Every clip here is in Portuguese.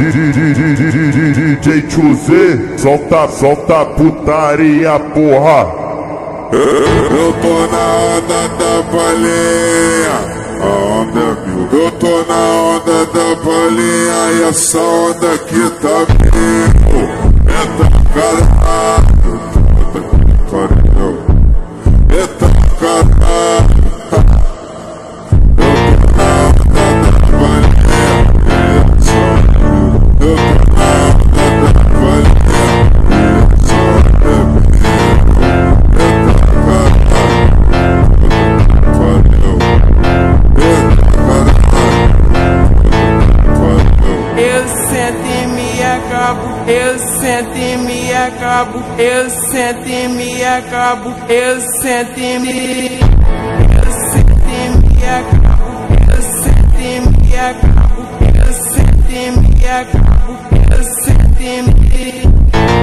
DJ Chuzê, solta putaria, porra. Eu tô na onda da balinha, a onda é mil. Eu tô na onda da balinha e essa onda aqui tá mil. Eita caralho, eita caralho. Eu sento e me acabo, eu sento e me acabo, eu sento e me acabo, eu sento e me acabo, eu sento e me acabo, eu sento e me acabo.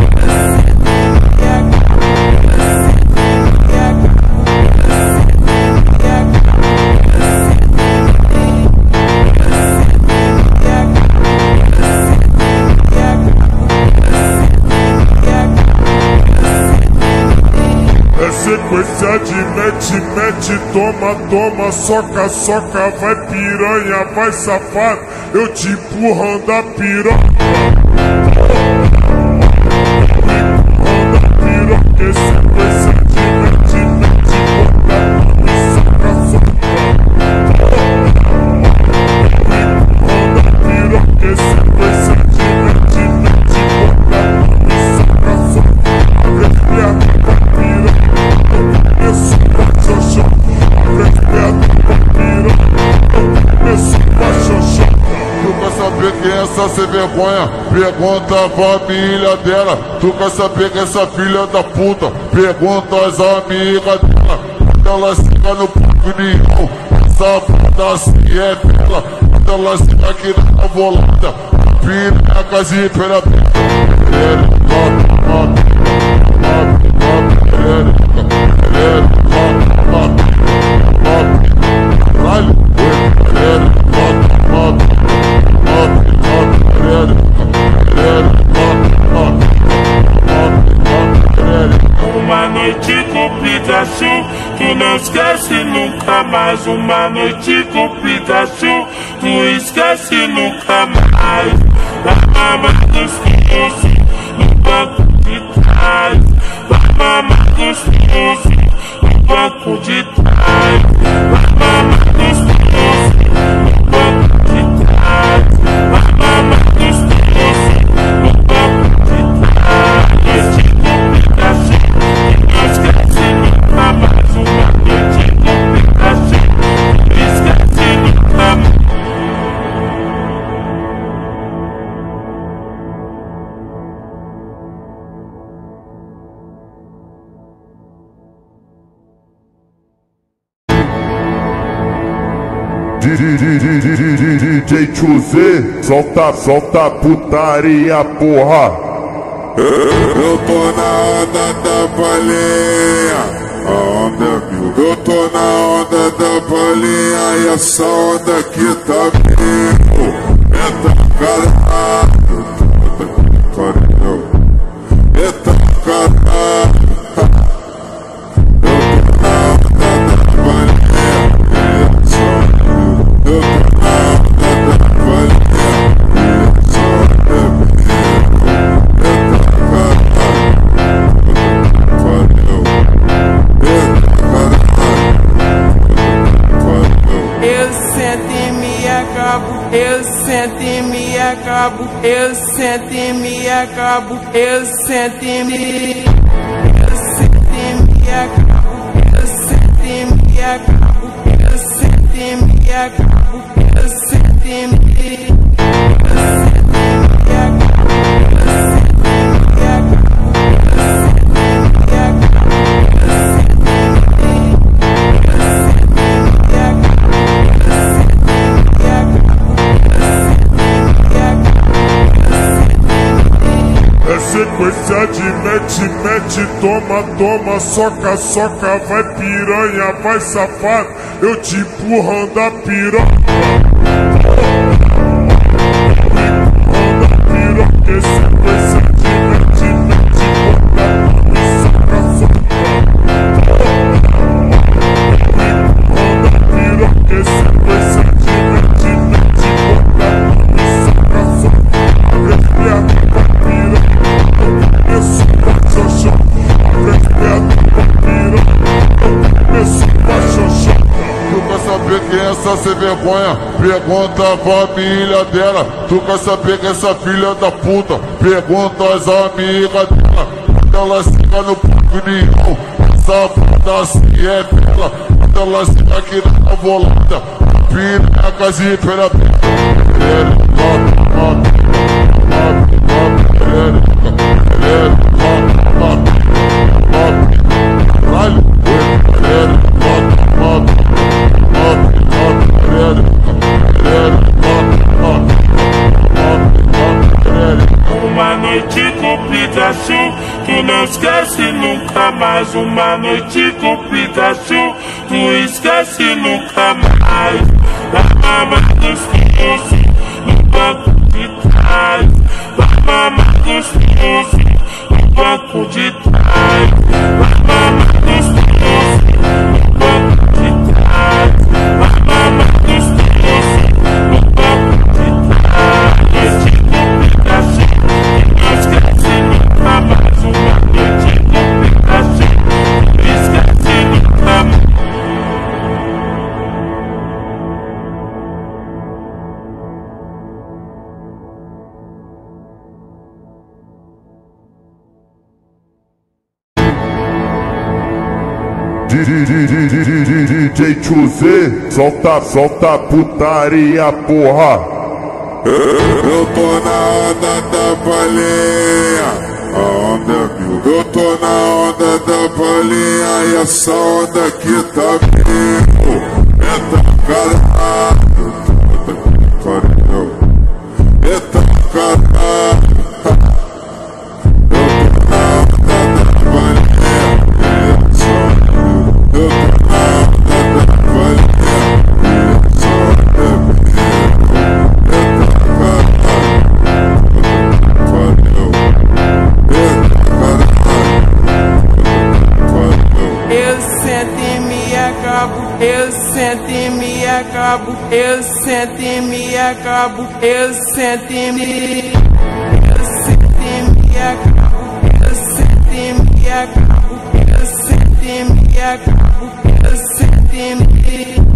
Sequência de mete, toma, soca, vai piranha, vai safado, eu te empurrando a piroca. Empurrando a piroca, sequência de mete, soca. Empurrando a piroca, sequência de mete, soca. Tu quer saber quem é essa sem vergonha? Pergunta a família dela. Tu quer saber quem é essa filha da puta? Pergunta as amigas dela. Quando ela chega no pavilhão, essa puta assim é bela. Quando ela chega aqui na volada, pireca de pela Uma noite com Pikachu, tu não esquece nunca mais. Uma noite com Pikachu, tu esquece nunca mais. Vai mamar gostoso no banco de trás. Vai mamar gostoso no banco de trás. Vai mamar gostoso no banco de trás. Vai mamar gostoso no banco de trás. Noite com Pikachu, tu não esquece nunca mais. Uma noite com Pikachu, tu esquece nunca mais. DJ Chuzê, solta putaria, porra. Eu tô na onda da balinha, a onda é mil. Eu tô na onda da balinha e essa onda aqui tá mil. Eita caralho, eita caralho. Eu sento e me acabo, eu sento e me acabo, eu sento e me acabo, eu sento e me acabo, eu sento e me acabo, eu sento e me acabo. Sequência de mete, toma, soca, vai piranha, vai safado, eu te empurrando a piroca. Empurrando a criança sem vergonha, pergunta a família dela. Tu quer saber que essa filha da puta? Pergunta as amigas dela. Quando ela fica no Parque União, essa puta assim é bela. Quando ela fica aqui na volada, piranha casinha pela Uma noite com Pikachu, tu não esquece nunca mais. Uma noite com Pikachu, tu esquece nunca mais. Vai mamar gostoso no banco de trás. Vai mamar gostoso no banco de trás. Vai mamar gostoso no banco de trás. Vai mamar gostoso no banco de trás. Noite com Pikachu, tu não esquece nunca mais. Uma noite com Pikachu, tu esquece nunca mais. DJ Chuzê, solta putaria, porra. Eu tô na onda da balinha, a onda mil. Eu tô na onda da balinha e essa onda aqui tá mil. Eita caralho, eita caralho. Eu sento e me acabo, eu sento e me acabo, eu sento e me acabo, eu sento e me acabo, eu sento e me acabo, eu sento e me acabo.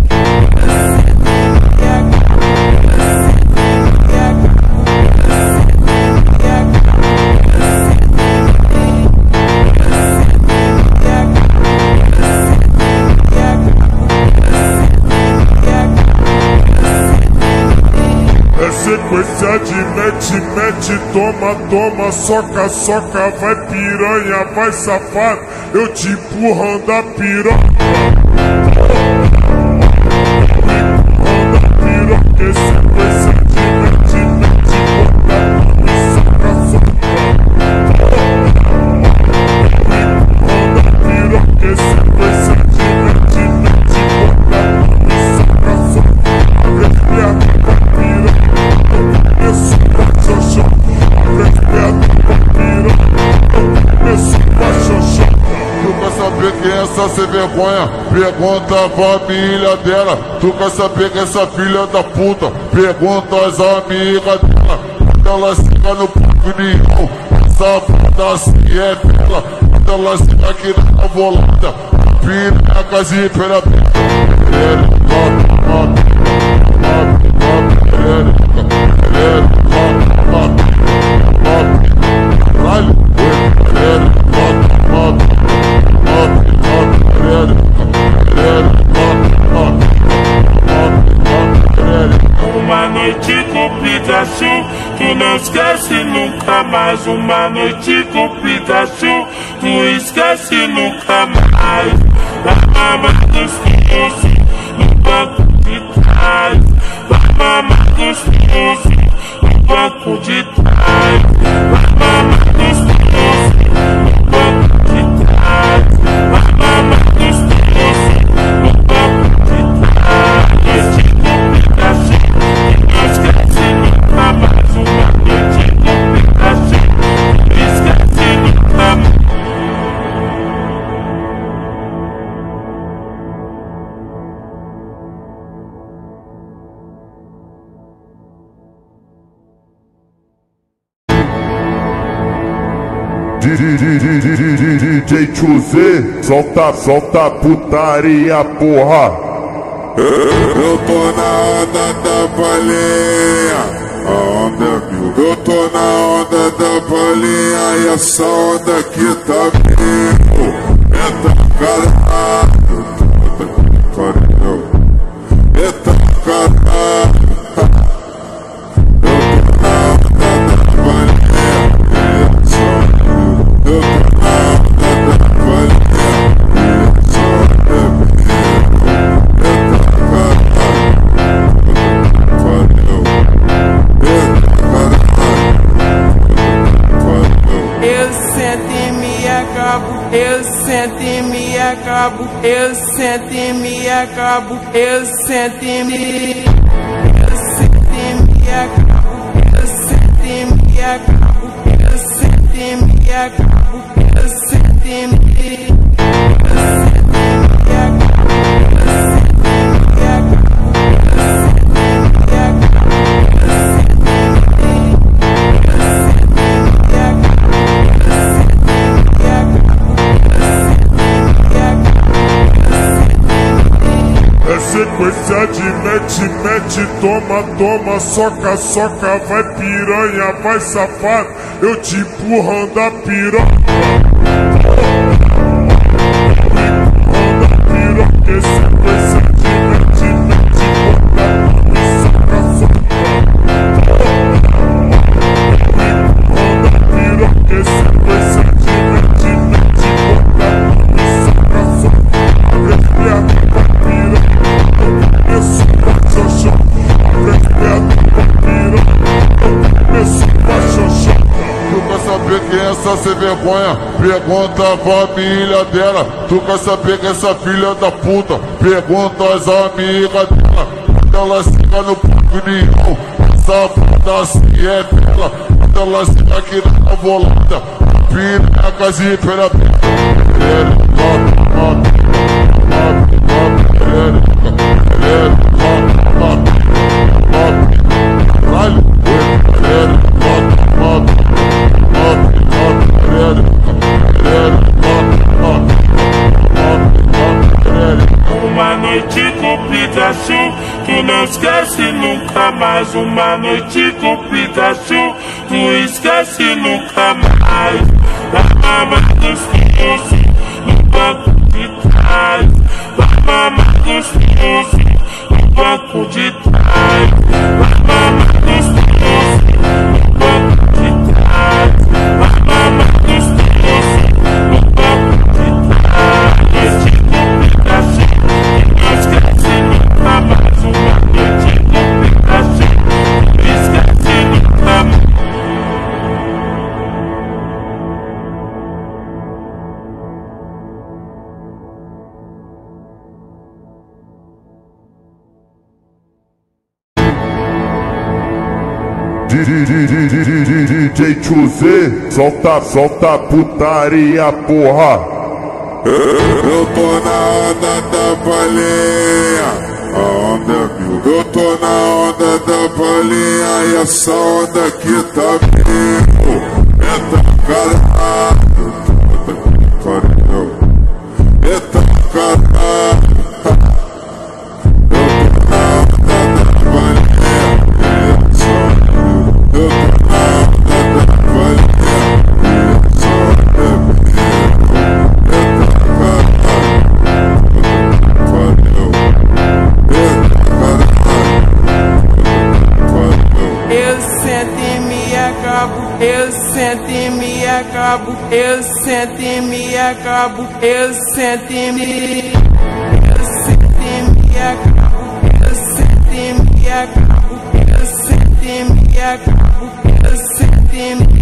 Sequência de mete, toma, soca, vai piranha, vai safado, eu te empurrando a piroca. Empurrando a piroca, é sequência de mete, soca. Empurrando a piroca, é sequência de mete, soca. Tu quer saber quem é essa sem vergonha? Pergunta a família dela. Tu quer saber quem é essa filha da puta? Pergunta as amigas dela. Quando ela fica no Parque União, essa puta assim é bela. Quando ela fica aqui na volada, piranha casinha pela Uma noite com Pikachu, tu não esquece nunca mais. Uma noite com Pikachu, tu esquece nunca mais. Vai mamar gostoso no banco de trás. Vai mamar gostoso no banco de trás. Vai mamar gostoso no banco de trás. Vai mamar gostoso no banco de trás. Noite com Pikachu, tu não esquece nunca mais. Uma noite com Pikachu, tu esquece nunca mais. DJ Chuzê, solta putaria, porra. Eu tô na onda da bolinha, a onda é mil. Eu tô na onda da bolinha e essa onda aqui tá mil. Eita caralho, eita caralho. Eu sento e me acabo, eu sento e me acabo, eu sento e me acabo, eu sento e me acabo, eu sento e me acabo, eu sento e me sequência de mete, toma, toma, soca, soca, vai piranha, vai safado, eu te empurrando a piroca. Empurrando a piroca, é sequência de mete, bota, toma e soca, soca. Empurrando a piroca, é sequência de mete, bota, toma e soca, soca. Abre as pernas pra piroca. Tu quer saber quem é essa sem vergonha? Pergunta a família dela. Tu quer saber quem é essa filha da puta? Pergunta as amigas dela. Quando ela fica no pavilhão, essa puta assim é dela. Quando ela fica aqui na volanta, pirecas e pera. Uma noite com Pikachu, tu não esquece nunca mais. Uma noite com Pikachu, tu esquece nunca mais. Vai mamar gostoso no banco de trás. Vai mamar gostoso no banco de trás. Vai mamar gostoso no banco de trás. Vai mamar gostoso no banco de trás. Noite com Pikachu, não esquece nunca mais. Uma noite com Pikachu, não esquece nunca mais. DJ Chuzê, solta putaria, porra. Eu tô na onda da bolinha, a onda é mil. Eu tô na onda da bolinha e essa onda aqui tá mil. Eita caralho, eita caralho. Eu sento e me acabo, eu sento e me acabo, eu sento e me acabo, eu sento e me acabo, eu sento e me acabo, eu sento e me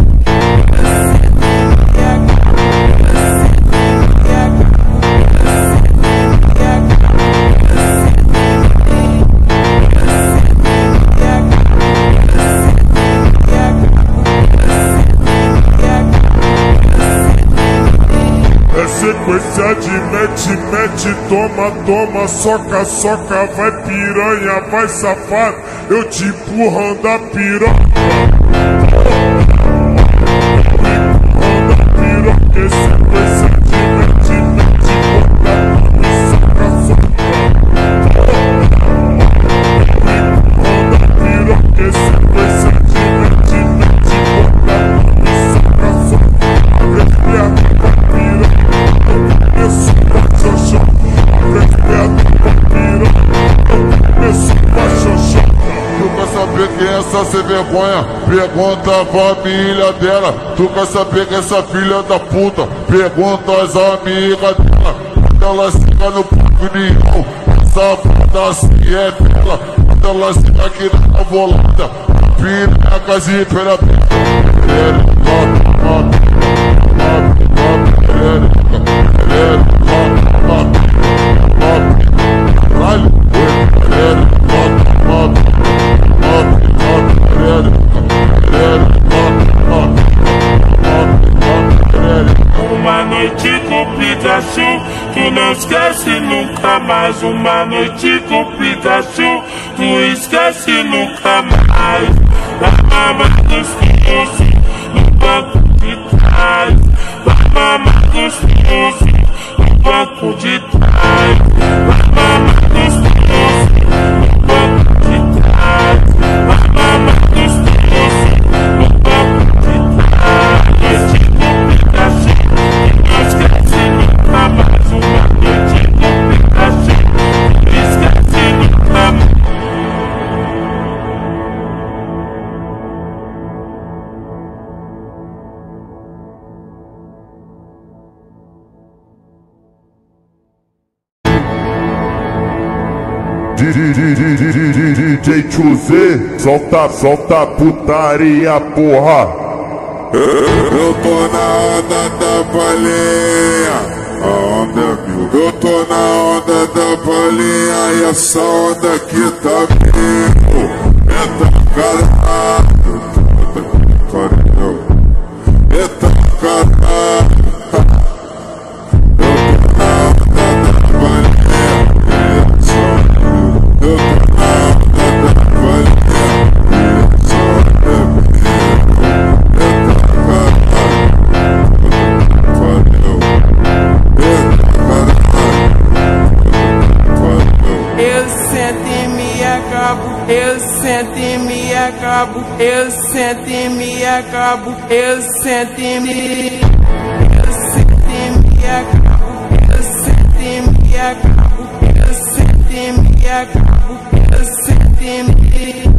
sequência de mete, toma, toma, soca, soca, vai piranha, vai safado, eu te empurrando a piroca. Empurrando a piroca, é sequência de mete, bota, toma e soca, soca. saber quem é essa sem vergonha? Pergunta a família dela. Tu quer saber quem é essa filha da puta? Pergunta as amigas dela. Quando ela chega no pavilhão, essa puta assim é dela. Quando ela chega aqui na volada, pira a casinha pela Uma noite com Pikachu, tu não esquece nunca mais. Uma noite com Pikachu, tu esquece nunca mais. Vai mamar gostoso no banco de trás. Vai mamar gostoso no banco de trás. Vai mamar gostoso no banco de trás. Vai mamar gostoso no banco de trás. Noite com Pikachu, não esquece nunca mais. Uma noite com Pikachu, não esquece nunca mais. DJ Chuzê, solta putaria, porra. Eu tô na onda da balinha, a onda é mil. Eu tô na onda da balinha e essa onda aqui tá vindo. Eita caralho, eita caralho. Eu sento e me acabo, eu sento e me acabo, eu sento e me acabo, eu sento e me acabo, eu sento e me acabo, eu sento e me acabo.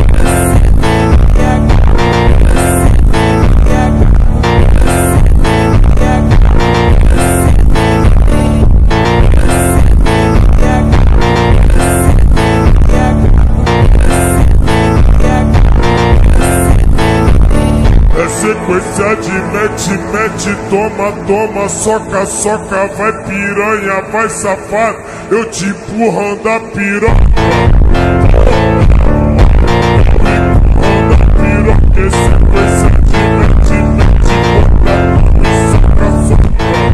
Sequência de mete, toma, soca, vai piranha, vai safado, eu te empurrando a piroca. Empurrando a piroca, sequência de mete, soca.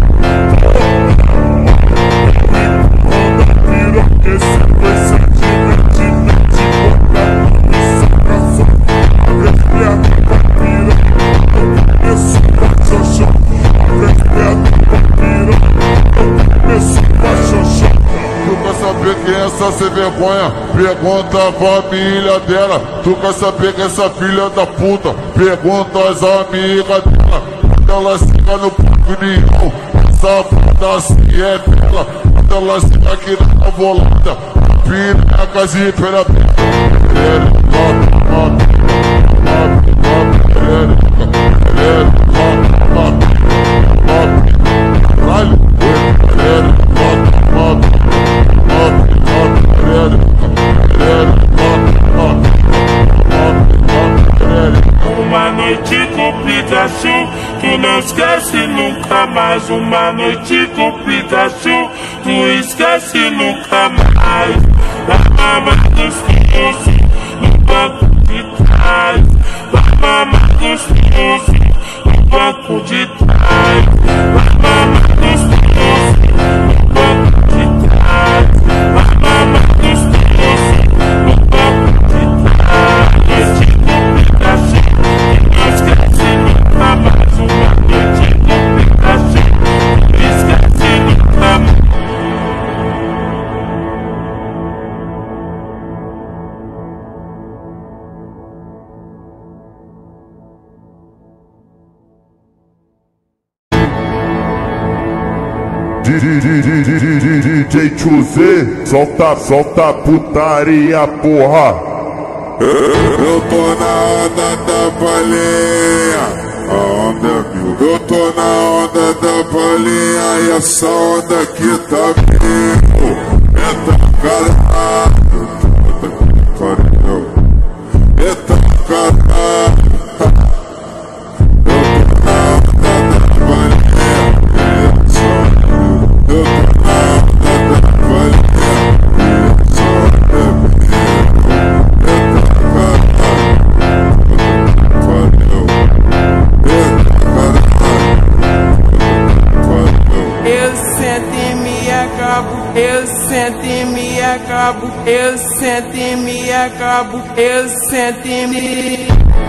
Empurrando a piroca, sequência de mete, soca. Tu quer saber quem é essa sem vergonha? Pergunta a família dela. Tu quer saber quem é essa filha da puta? Pergunta as amigas dela. Quando ela chega no pavilhão, essa puta assim é dela. Quando ela chega aqui na volada, pira a casinha pela Uma noite com Pikachu, tu não esquece nunca mais. Uma noite com Pikachu, tu esquece nunca mais. Vai mamar gostoso no banco de trás. Vai mamar gostoso no banco de trás. Vai mamar gostoso no banco de trás. Vai mamar gostoso no banco de trás. Noite com Pikachu, não esquece nunca mais. Uma noite com Pikachu, não esquece nunca mais. DJ Chuzê, solta putaria, porra. Eu tô na onda da balinha, a onda é mil. Eu tô na onda da balinha e essa onda aqui tá mil. Eita caralho, puta que pariu. Eita caralho. Eu tô na onda da balinha e essa onda é mil. Eu tô na onda da balinha e essa onda é mil. Eu sento e me acabo, eu sento e me acabo, eu sento e me acabo, eu sento e me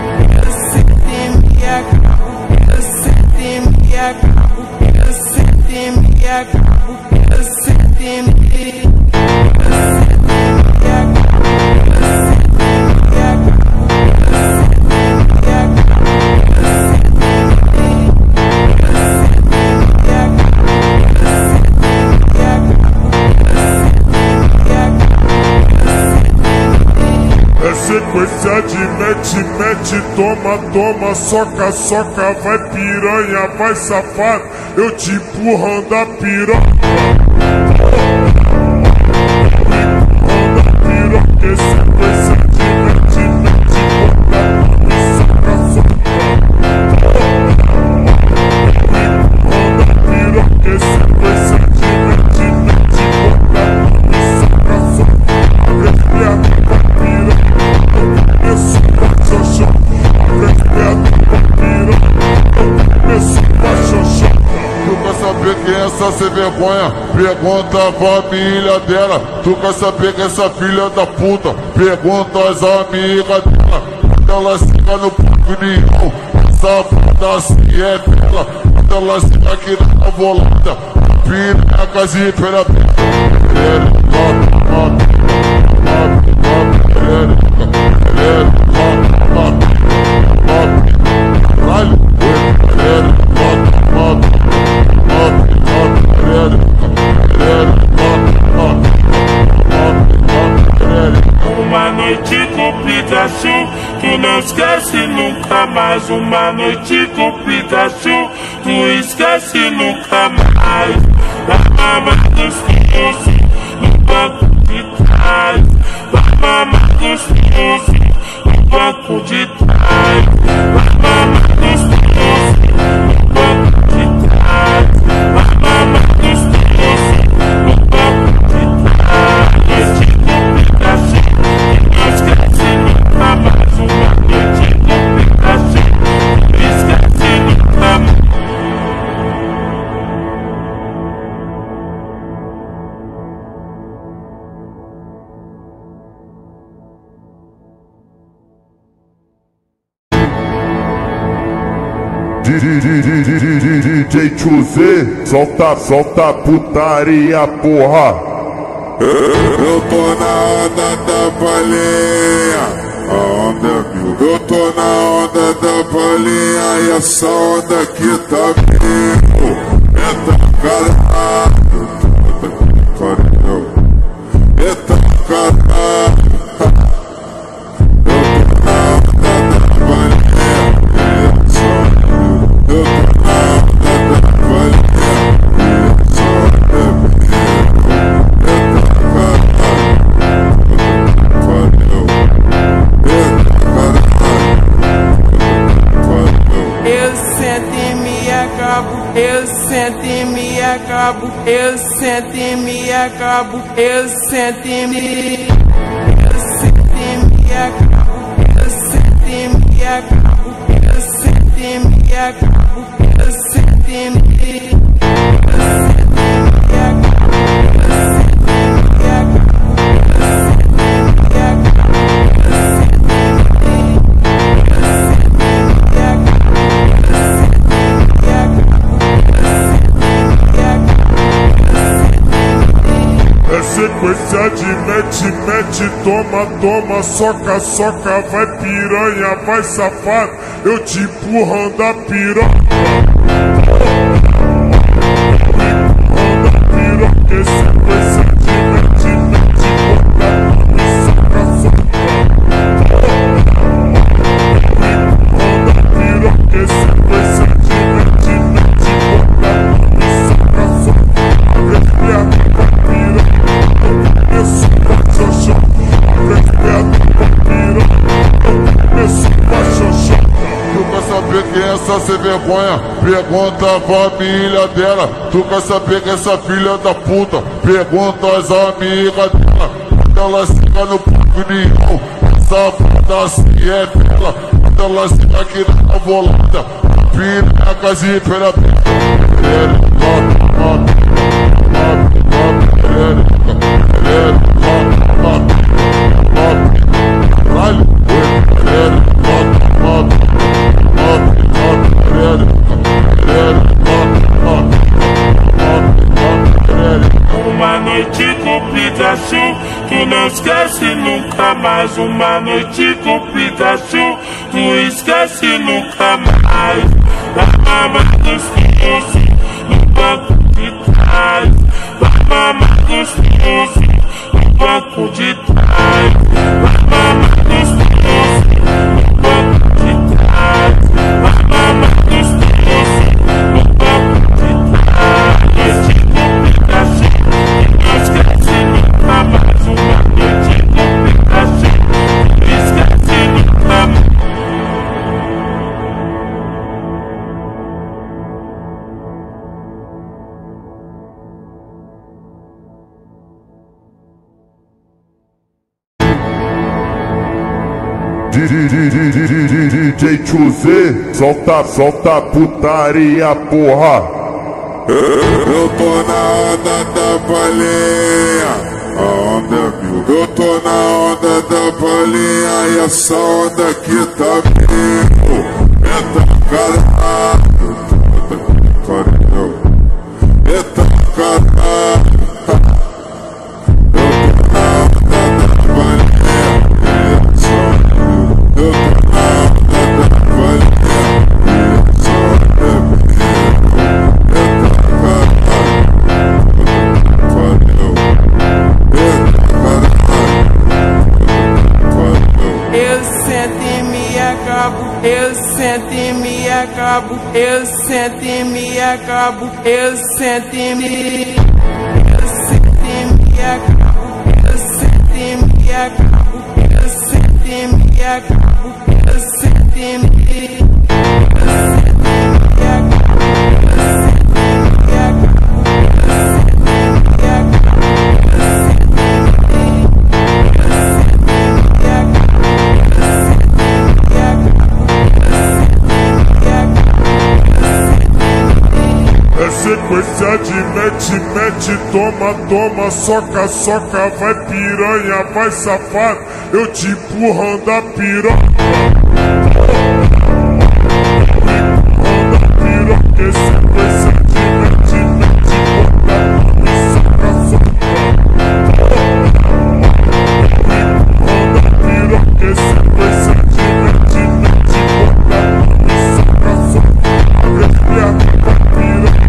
acabo, eu sento e me acabo, eu sento e me acabo, eu sento e me sequência de mete, mete, toma, toma, soca, soca, vai piranha, vai safado, eu te empurrando a piroca. Empurrando a piroca, é sequência de mete, mete, toma, toma, soca, soca. Empurrando a piroca, é sequência de mete, mete, toma, toma, soca, soca. Tu quer saber quem é essa sem vergonha? Pergunta a família dela. Tu quer saber quem é essa filha da puta? Pergunta as amigas dela. Quando ela fica no pavilhão, essa puta assim é bela. Quando ela fica aqui na volada, piranha, casinha pela Uma noite com Pikachu, tu não esquece nunca mais. Uma noite com Pikachu, tu esquece nunca mais. Vai mamar gostoso no banco de trás. Vai mamar gostoso no banco de trás. Vai mamar gostoso no banco de trás. Vai mamar gostoso no banco de trás. Noite com Pikachu, não esquece nunca mais. Uma noite com Pikachu, não esquece nunca mais. DJ Chuzê, solta putaria, porra. Eu tô na onda da balinha, a onda é mil. Eu tô na onda da balinha e essa onda aqui tá mil. Eita caralho, puta que pariu. Eita caralho. Eu sento e me acabo, eu sento e me acabo, eu sento e me acabo, eu sento e me acabo, eu sento e me acabo, eu sento e me sequência de mete, mete, toma, toma, soca, soca, vai piranha, vai safado, eu te empurrando a piroca. Empurrando a piroca, é sequência de mete, mete, toma, toma, soca, soca. saber quem é essa sem vergonha? Pergunta a família dela. Tu quer saber quem é essa filha da puta? Pergunta as amigas dela. Quando ela fica no pavilhão, essa puta assim é dela. Quando ela fica aqui na volada, piracas e pela Uma noite com Pikachu, tu não esquece nunca mais. Uma noite com Pikachu, tu esquece nunca mais. Vai mamar gostoso no banco de trás. Vai mamar gostoso no banco de trás. Vai mamar gostoso no banco de trás. Vai mamar gostoso no banco de trás. Noite com Pikachu, tu não esquece nunca mais. Uma noite com Pikachu, tu não esquece nunca mais. DJ Chuzê, solta putaria, porra. Eu tô na onda da bolinha, a onda é mil. Eu tô na onda da bolinha e essa onda aqui tá mil. Eita caralho, eita caralho. Eu sento e me acabo, eu sento e me acabo, eu sento e me acabo, eu sento e me acabo, eu sento e me acabo, eu sento e me Sequência de mete, toma, soca, vai piranha, vai safado, eu te empurrando a piroca. Empurrando a piroca, é sequência de mete, bota, soca. Empurrando a piroca, é sequência de mete, bota, soca. Arrepia a piroca.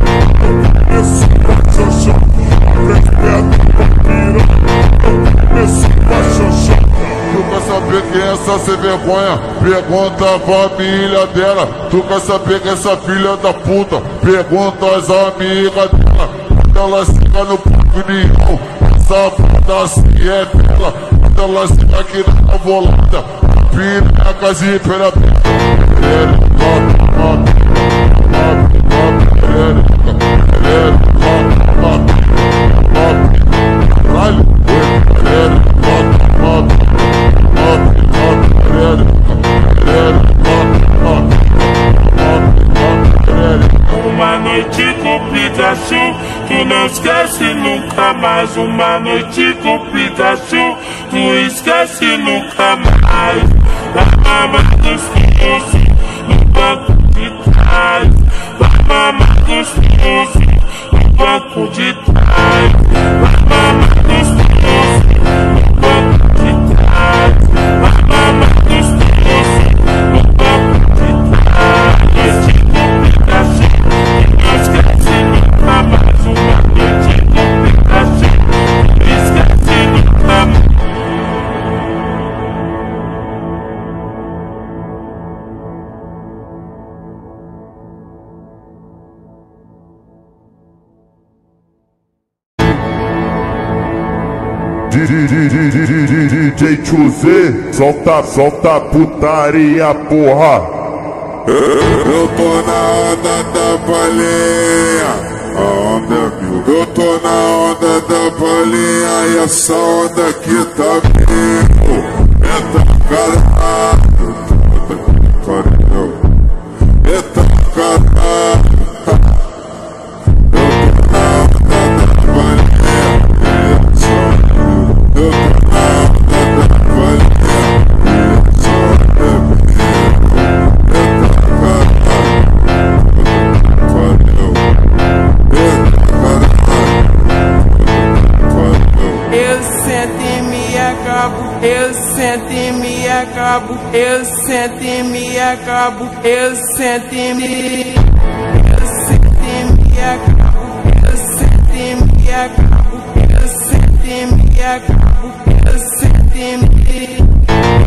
Tu quer saber quem é essa sem vergonha? Pergunta a família dela. Tu quer saber quem é essa filha da puta? Pergunta as amigas dela. Quando ela fica no pavilhão, essa puta assim é dela. Quando ela fica aqui na volada, piracas e pela Uma noite com Pikachu, tu não esquece nunca mais. Uma noite com Pikachu, tu esquece nunca mais. Vai mamar gostoso no banco de trás. Vai mamar gostoso no banco de trás. Vai mamar gostoso no banco de trás. Vai mamar gostoso no banco de trás. Noite com Pikachu, tu não esquece nunca mais. Uma noite com Pikachu, tu não esquece nunca mais. DJ Chuzê, solta putaria, porra. Eu tô na onda da baleia, a onda é mil. Eu tô na onda da baleia e essa onda aqui tá mil. Eita caralho, eita caralho. Eu tô na onda da baleia e essa onda é mil. Eu tô na onda da baleia e essa onda é mil. Eu sento e me acabo, eu sento e me acabo, eu sento e me acabo, eu sento e me acabo, eu sento e me acabo, eu sento e me acabo, eu sento e me acabo.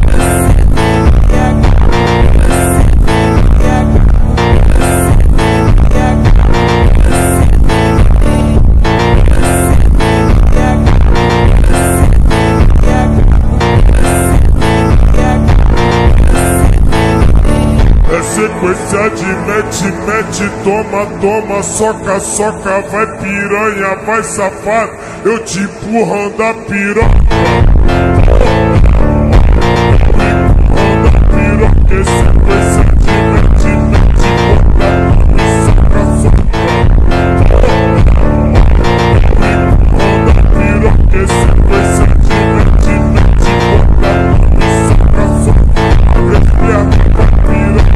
Sequência de mete, toma, toma, soca, soca, vai piranha, vai safado, eu te empurrando a piroca. Empurrando a piroca, sequência de mete, toma, toma, soca, soca. Empurrando a piroca, sequência de mete, toma, toma, soca, soca. Respeita a piroca.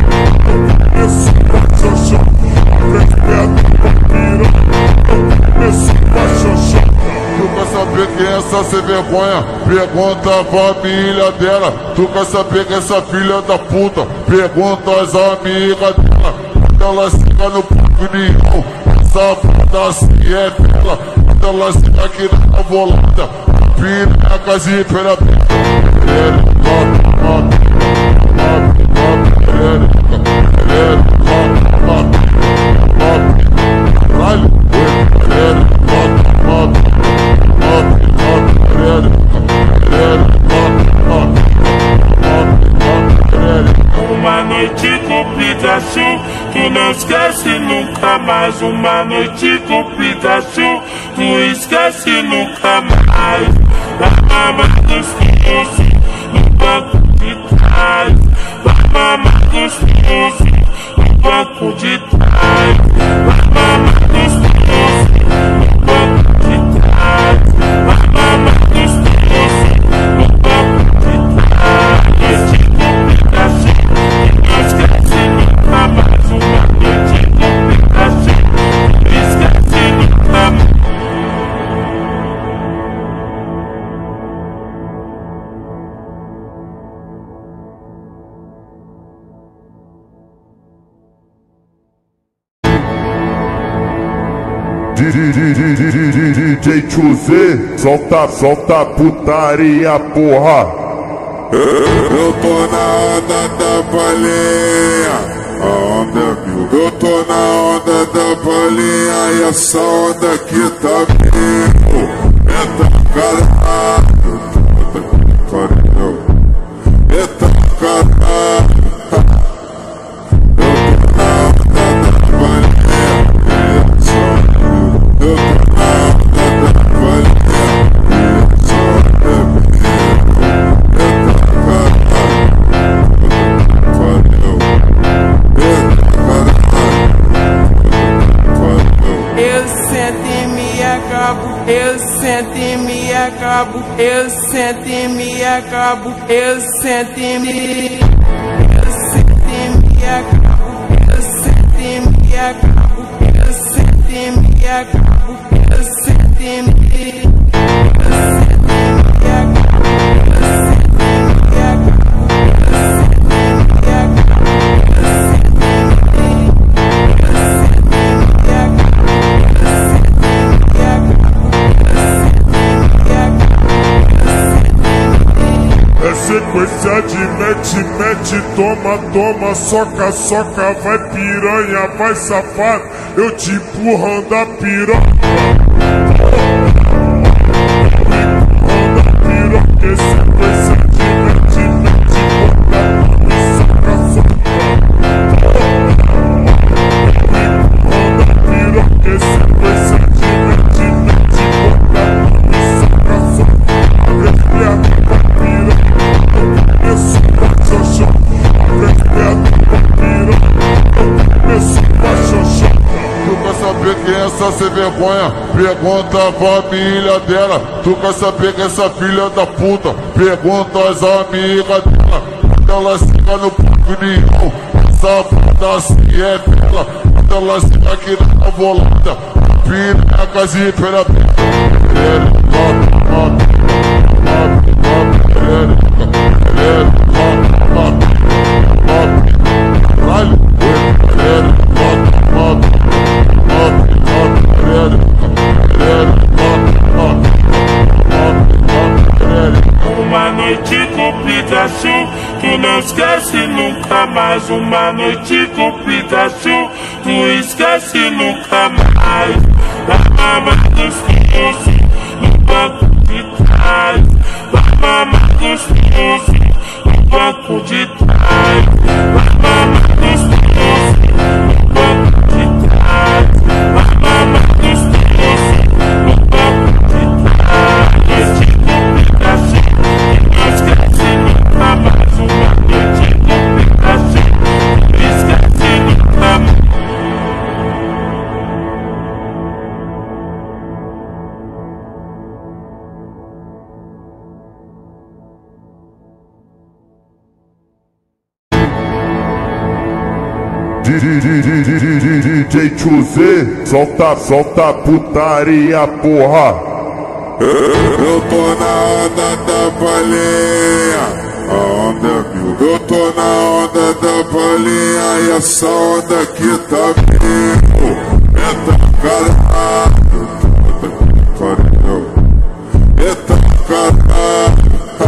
Tu quer saber quem é essa sem vergonha? Pergunta a família dela. Tu quer saber quem é essa filha da puta? Pergunta as amigas dela. Quando ela chega no pavilhão, essa puta assim é dela. Quando ela chega aqui na volada, piracas e pera. Uma noite com Pikachu, tu não esquece nunca mais. Uma noite com Pikachu, tu esquece nunca mais. Vai mamar gostoso no banco de trás. Vai mamar gostoso no banco de trás. Vai mamar gostoso no banco de trás. Vai mamar gostoso no banco de trás. Noite com Pikachu, não esquece nunca mais. Uma noite com Pikachu, não esquece nunca mais. DJ Chuzê, solta putaria, porra. Eu tô na onda da baleia, a onda é mil. Eu tô na onda da baleia e essa onda aqui tá mil. Eita caralho, eita caralho. Eu tô na onda da baleia e essa onda é mil. Eu tô na onda da baleia e essa onda é mil. Eu sento e me acabo, eu sento e me acabo, eu sento e me acabo, eu sento e me acabo, eu sento e me acabo, eu sento e me acabo, eu sento e me acabo. Sequência de mete, toma, toma, soca, soca, vai piranha, vai safado, eu te empurrando a piroca. Empurrando a piroca, sequência de mete, toma, toma, soca, soca. criança sem vergonha, pergunta a família dela. Tu quer saber que essa filha da puta? Pergunta às amigas dela. Quando ela chega no Parque União, essa puta assim é dela. Quando ela chega aqui na volada, piracas e pera. Uma noite com Pikachu, tu não esquece nunca mais. Uma noite com Pikachu, tu esquece nunca mais. Vai mamar gostoso no banco de trás. Vai mamar gostoso no banco de trás. Vai mamar gostoso no banco de trás. Vai mamar gostoso no banco de trás. Noite com Pikachu, tu não esquece nunca mais. Uma noite com Pikachu, tu esquece nunca mais. DJ Chuzê, solta putaria, porra. Eu tô na onda da baleia, a onda é mil. Eu tô na onda da baleia e essa onda aqui tá mil. Eita caralho, eita caralho.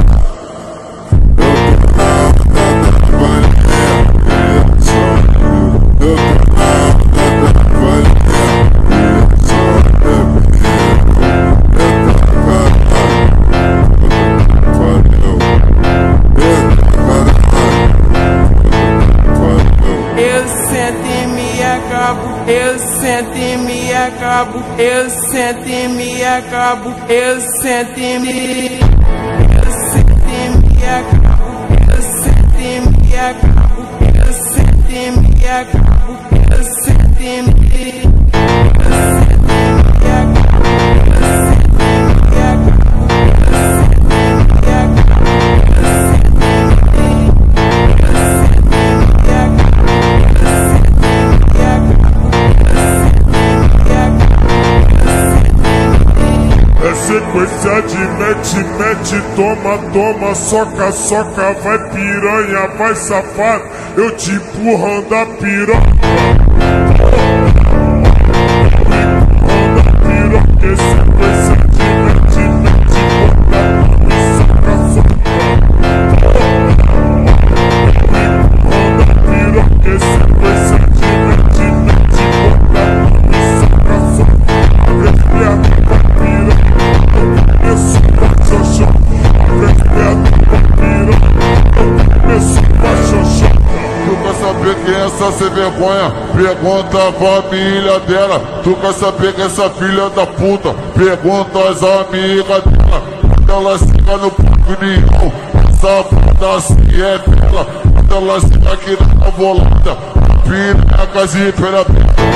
Eu sento e me acabo, eu sento e me acabo, eu sento e me acabo, eu sento e me acabo, eu sento e me acabo, eu sento e me acabo. Sequência de mete, toma, soca, vai piranha, vai safado, eu te empurrando a piroca. Empurrando a piroca, sequência de mete, soca. Empurrando a piroca, sequência de mete, soca. Tu quer saber quem é essa sem vergonha? Pergunta a família dela. Tu quer saber que essa filha da puta? Pergunta às amigas dela. Quando ela chega no Parque União, essa puta assim é dela. Quando ela chega aqui na volada, piracas e pera.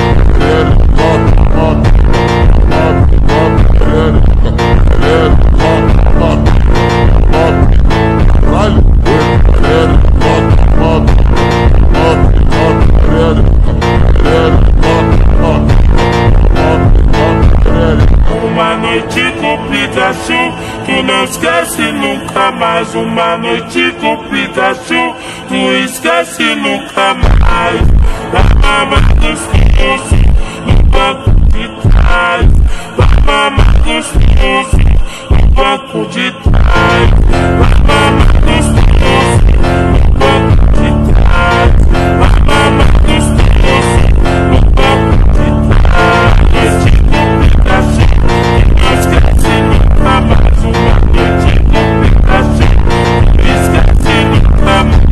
Uma noite com Pikachu, tu não esquece nunca mais. Uma noite com Pikachu, tu esquece nunca mais. Vai mamar gostoso no banco de trás. Vai mamar gostoso no banco de trás. Vai mamar gostoso no banco de trás. Vai mamar gostoso no banco de trás. Noite com Pikachu, tu não esquece nunca mais. Uma noite com Pikachu, tu esquece nunca mais.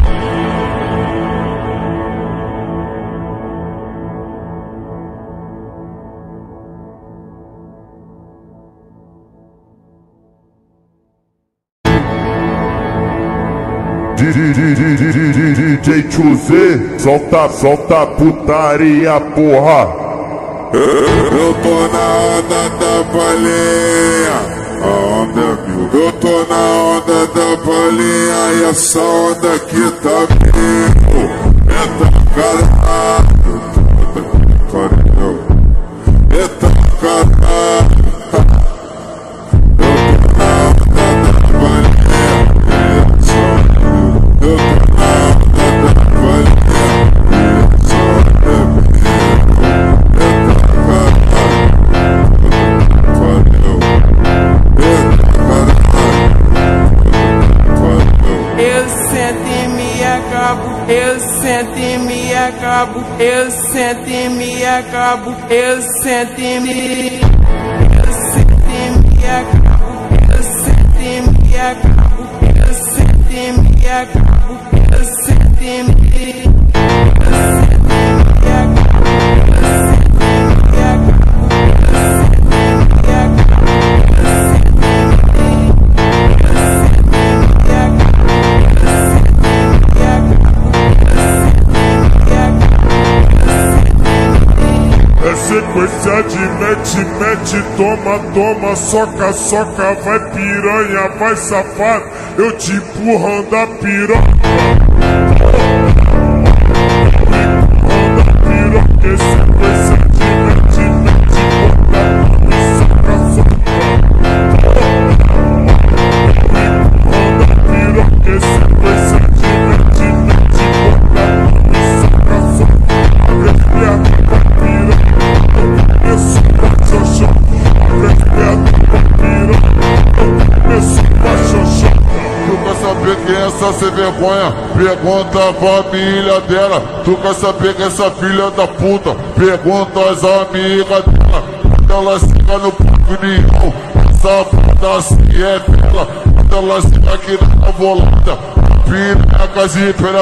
DJ Chuzê, solta putaria, porra. Eu tô na onda da baleia, a onda é mil. Eu tô na onda da baleia e essa onda aqui tá mil. Eita caralho, pariu. Eita caralho. Eu sento e me acabo, eu sento e me acabo, eu sento e me acabo, eu sento e me acabo, eu sento e me acabo, eu sento e me sequência de mete, toma, soca, vai piranha, vai safado, eu te empurrando a piroca. Empurrando a piroca, é sequência de mete, bota e soca. Empurrando a piroca, é sequência de mete, bota e soca. Abre as pernas pra piroca. Tu quer saber quem é essa sem vergonha? Pergunta a família dela. Tu quer saber quem é essa filha da puta? Pergunta as amigas dela. Quando ela fica no pavilhão, essa puta assim é bela. Quando ela fica aqui na volada, pirecas e pela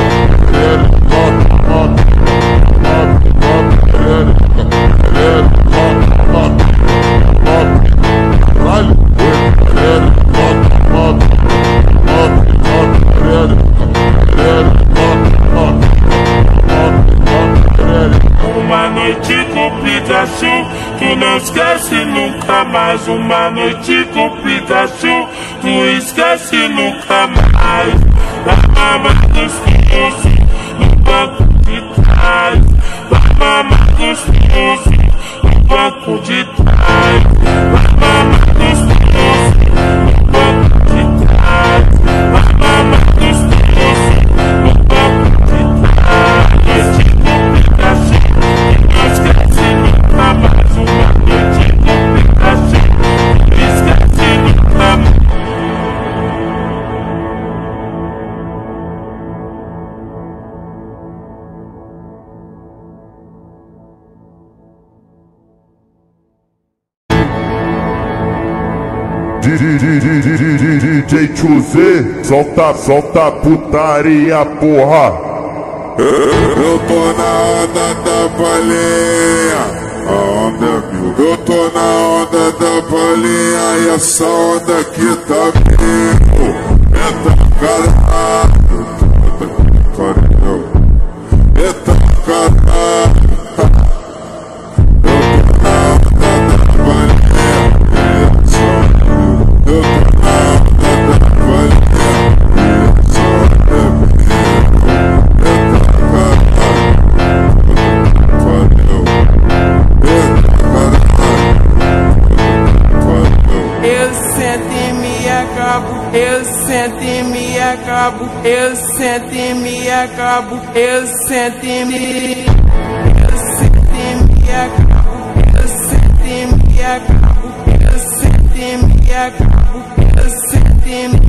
uma noite com Pikachu, tu não esquece nunca mais. Uma noite com Pikachu, tu esquece nunca mais. Vai mamar gostoso no banco de trás, vai mamar gostoso no banco de trás, vai mamar gostoso no banco de trás, vai mamar gostoso no banco de trás. Noite com Pikachu, não esquece nunca mais. Uma noite com Pikachu, não esquece nunca mais. DJ Chuzê, solta putaria, porra. Eu tô na onda da baleia, a onda é mil. Eu tô na onda da baleia e essa onda aqui tá mil. Eita caralho, pariu. Eita caralho. Eu sento e me acabo, eu sento e me acabo, eu sento e me acabo, eu sento e me acabo, eu sento e me acabo, eu sento e me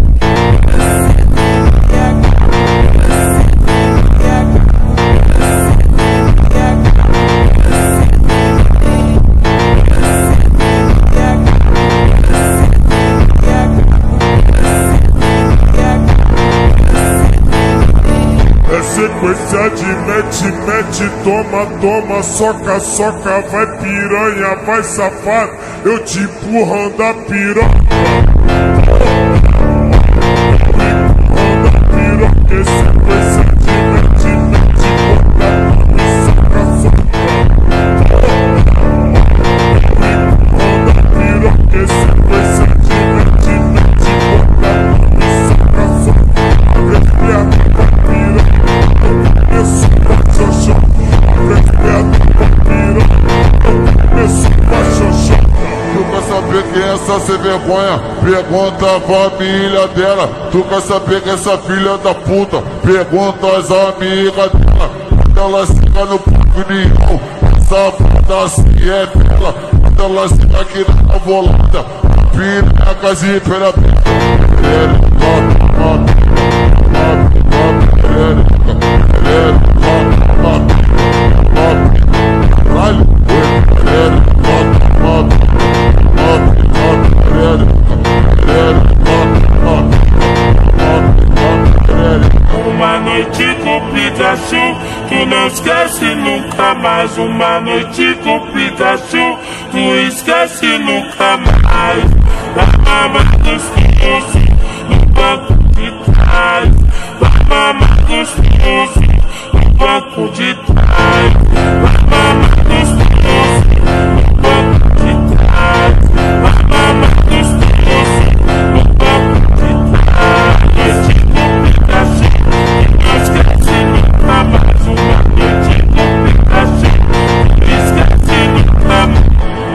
sequência de mete, toma, soca, vai piranha, vai safado, eu te empurrando a piroca. Empurrando a piroca, é sequência de mete, bota e soca. criança sem vergonha, pergunta a família dela. Tu quer saber que essa filha da puta? Pergunta as amigas dela. Quando ela fica no pavilhão, essa puta assim é dela. Quando ela fica aqui na volada, piracas e pera. Uma noite com Pikachu, tu não esquece nunca mais. Uma noite com Pikachu, tu esquece nunca mais. Vai mamar gostoso no banco de trás. Vai mamar gostoso no banco de trás. Vai mamar gostoso no banco de trás. Vai mamar gostoso no banco de trás. Noite com Pikachu, tu não esquece nunca mais. Uma noite com Pikachu, tu não esquece nunca mais.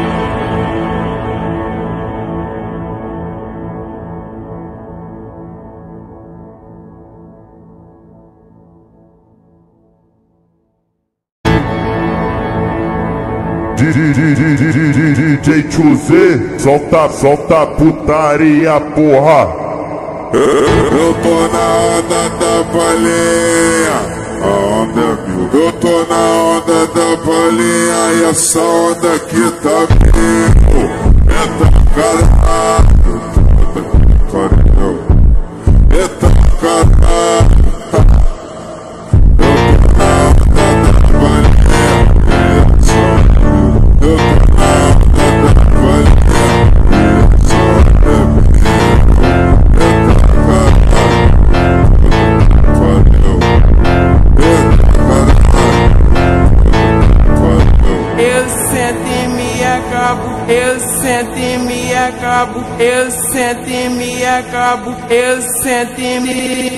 DJ Chuzê, solta putaria, porra. Eu tô na onda da baleia, a onda é mil. Eu tô na onda da baleia e essa onda aqui tá mil. Eita caralho, eita caralho. Eu sento e me acabo, eu sento e me acabo, eu sento e me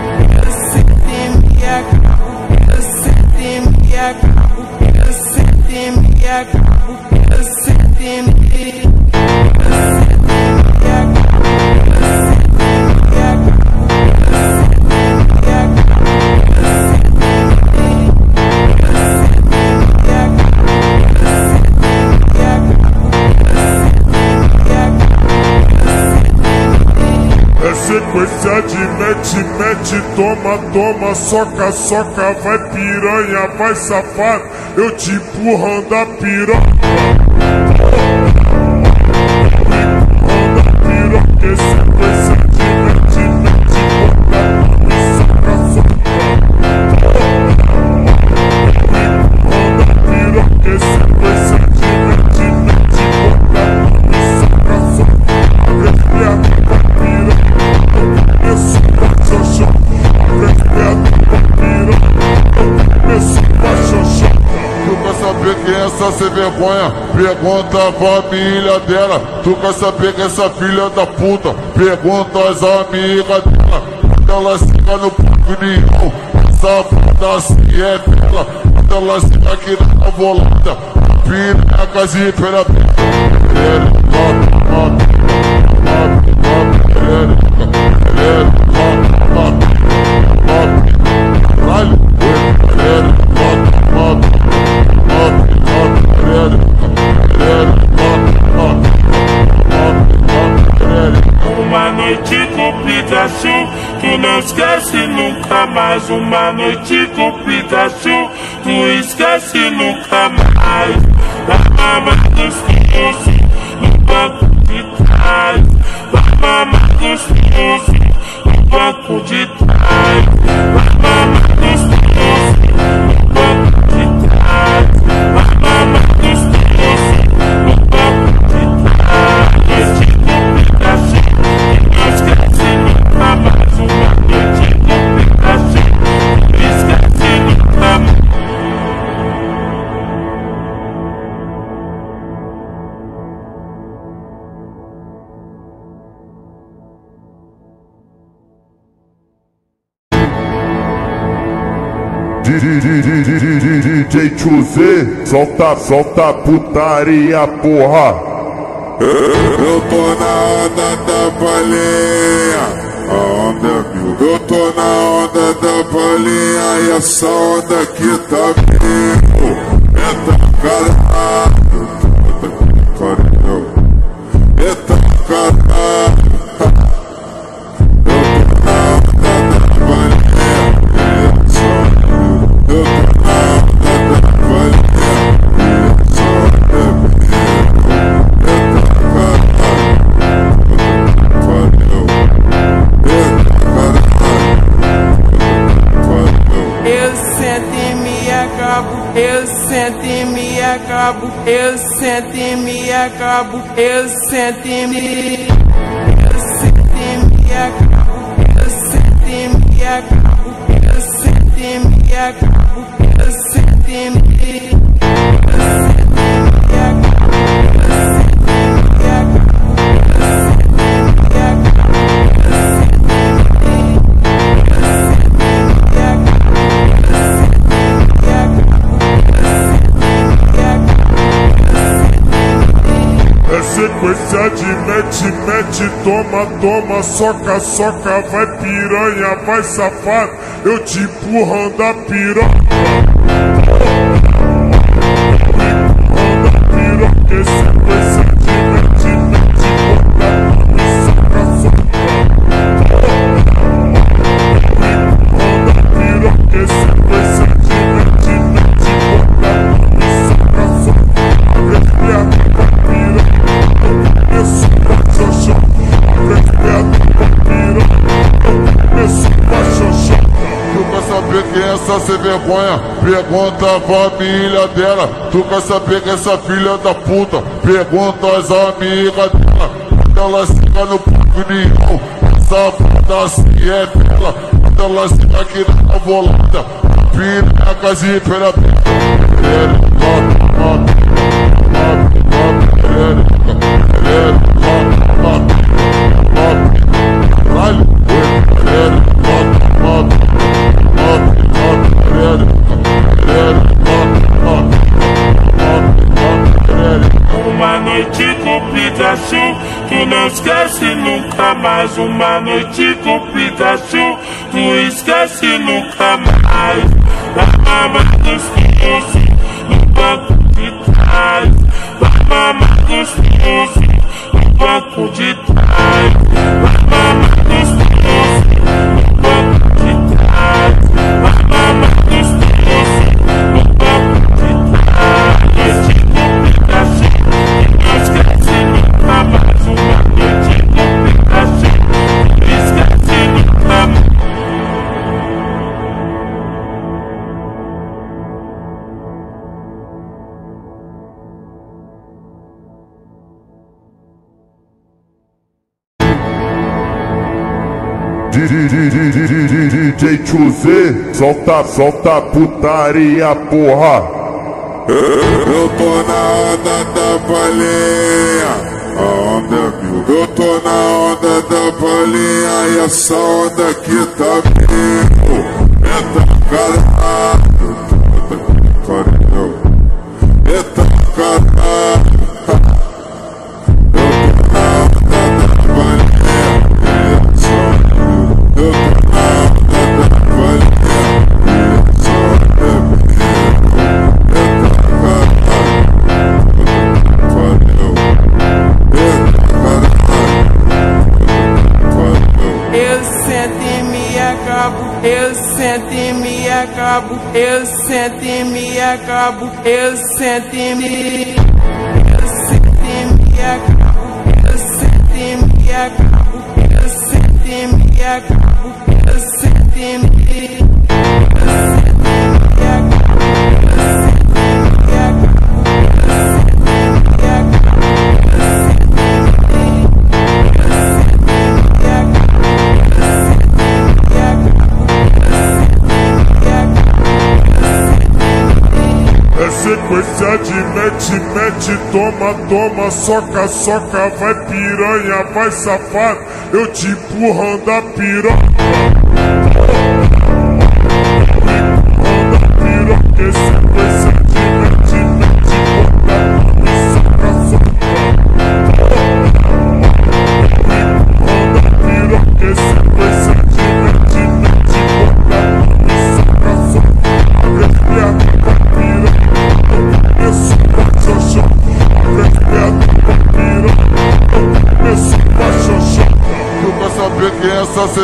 acabo, eu sento e me acabo, eu sento e me acabo, eu sento e me acabo. Sequência de mete, toma, soca, vai piranha, vai safado, eu te empurrando a piroca. Empurrando a piroca, sequência de mete, soca. Empurrando a piroca, sequência de mete, soca. Tu quer saber quem é essa sem vergonha? Pergunta a família dela. Tu quer saber quem é essa filha da puta? Pergunta as amigas dela. Quando ela fica no pavilhão, essa puta assim é dela. Quando ela fica aqui na volada, piracas e pera. Uma noite com Pikachu, tu não esquece nunca mais. Uma noite com Pikachu, tu esquece nunca mais. Vai mamar gostoso no banco de trás. Vai mamar gostoso no banco de trás. Vai mamar gostoso no banco de trás. Vai mamar gostoso no banco de trás. Noite com Pikachu, tu não esquece nunca mais. Uma noite com Pikachu, tu não esquece nunca mais. DJ Chuzê, solta putaria, porra. Eu tô na onda da baleia, a onda é mil. Eu tô na onda da baleia e essa onda aqui tá vindo. Eita caralho, eita caralho. Eu sento e me acabo, eu sento e me acabo, eu sento e me acabo, eu sento e me acabo, eu sento e me acabo, eu sento e me sequência de mete, mete, toma, toma, soca, soca, vai piranha, vai safado, eu te empurrando a piroca. Empurrando a piroca, sequência de mete, mete, toma, toma, soca, soca. Empurrando a piroca, sequência de mete, mete, toma, toma, soca, soca. Tu quer saber quem é essa sem vergonha? Pergunta a família dela. Tu quer saber quem é essa filha da puta? Pergunta as amigas dela. Quando ela chega no parque nenhum, essa puta assim é dela. Quando ela chega aqui na volada, piranha, casinha pela Uma noite com Pikachu, tu não esquece nunca mais. Uma noite com Pikachu, tu esquece nunca mais. Vai mamar gostoso no banco de trás. Vai mamar gostoso no banco de trás. Vai mamar gostoso no banco de trás. Vai mamar gostoso no banco de trás. Noite com Pikachu, não esquece nunca mais. Uma noite com Pikachu, não esquece nunca mais. DJ Chuzê, solta putaria, porra. Eu tô na onda da baleia, a onda é mil. Eu tô na onda da baleia e essa onda aqui tá vindo. Eita caralho, eita caralho. Eu sento e me acabo, eu sento e me acabo, eu sento e me acabo, eu sento e me acabo, eu sento e me acabo, eu sento e me sequência de mete, mete, toma, toma, soca, soca, vai piranha, vai safado, eu te empurrando a piroca. Empurrando a piroca, sequência de mete, mete, toma, toma, soca, soca.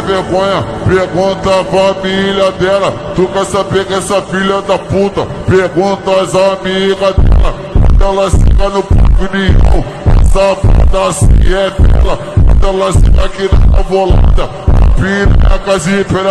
vergonha, pergunta a família dela. Tu quer saber que essa filha da puta? Pergunta às amigas dela. Quando ela chega no pavilhão, essa puta assim é bela. Quando ela chega aqui na volada, piranha casinha pela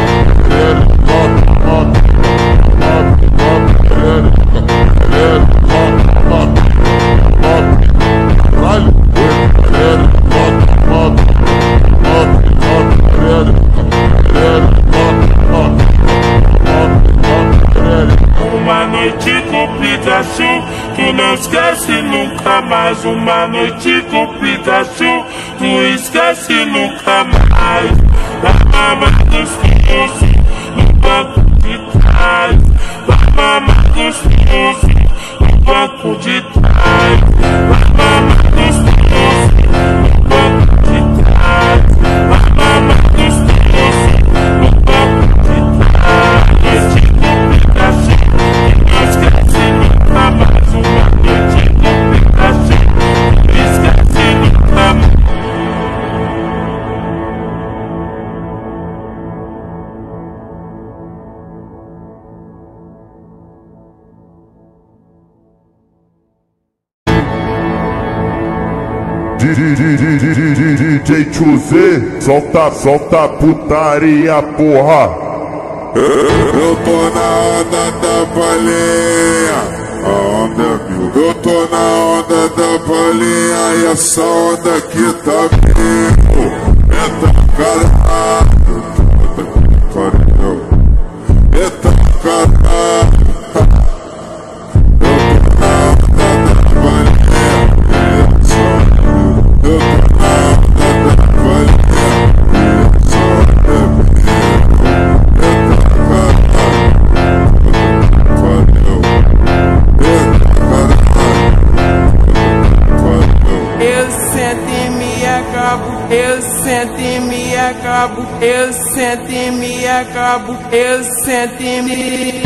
Uma noite com Pikachu, tu não esquece nunca mais. Uma noite com Pikachu, tu esquece nunca mais. Vai mamar gostoso no banco de trás. Vai mamar gostoso no banco de trás. Vai mamar gostoso no banco de trás. Vai mamar gostoso no banco de trás. Noite com Pikachu, tu não esquece nunca mais. Uma noite com Pikachu, tu esquece nunca mais. DJ Chuzê, solta putaria, porra. Eu tô na onda da baleia, a onda é mil. Eu tô na onda da baleia e essa onda aqui tá mil. Eita caralho, eita caralho. Eu sento e me acabo, eu sento e me acabo, eu sento e me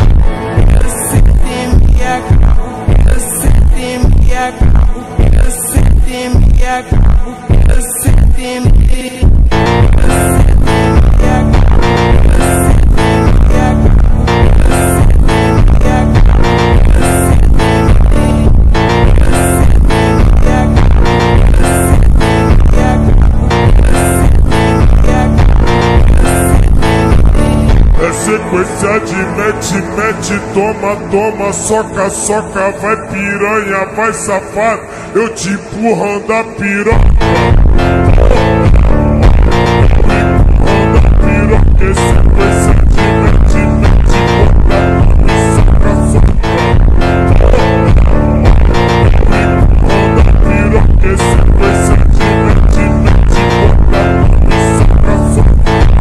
acabo, eu sento e me acabo, eu sento e me acabo, eu sento e me acabo. Sequência de mete, toma, soca, vai piranha, vai safado, eu te empurrando a piroca. Empurrando a piroca, sequência de mete, soca. Empurrando a piroca, sequência de mete, soca.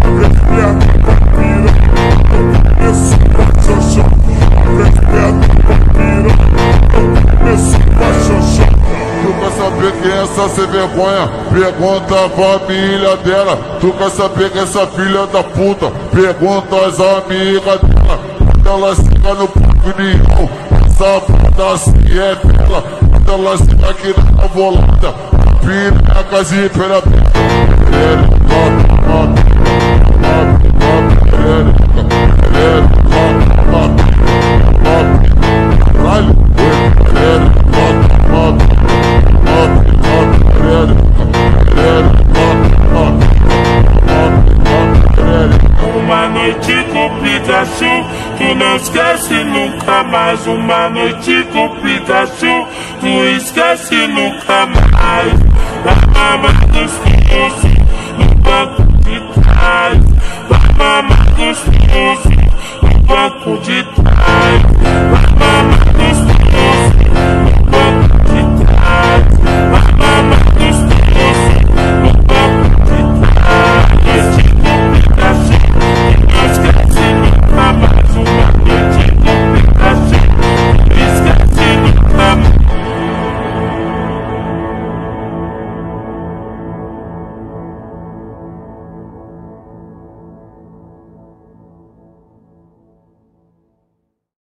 Tu quer saber quem é essa sem vergonha? Pergunta a família dela. Tu quer saber quem é essa filha da puta? Pergunta às amigas dela. Quando ela chega no pavilhão, essa puta assim é bela. Quando ela chega aqui na volada, piranha casinha pela Uma noite com Pikachu, tu não esquece nunca mais. Uma noite com Pikachu, tu esquece nunca mais. Vai mamar gostoso